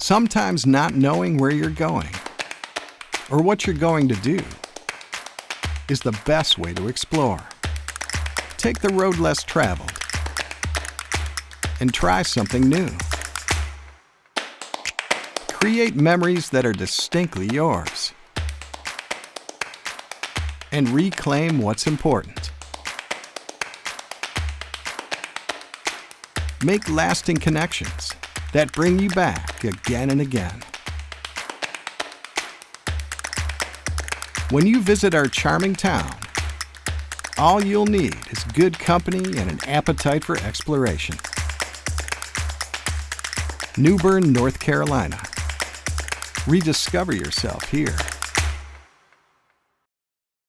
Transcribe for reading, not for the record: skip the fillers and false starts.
Sometimes not knowing where you're going or what you're going to do is the best way to explore. Take the road less traveled and try something new. Create memories that are distinctly yours and reclaim what's important. Make lasting connections that bring you back again and again. When you visit our charming town, all you'll need is good company and an appetite for exploration. New Bern, North Carolina. Rediscover yourself here.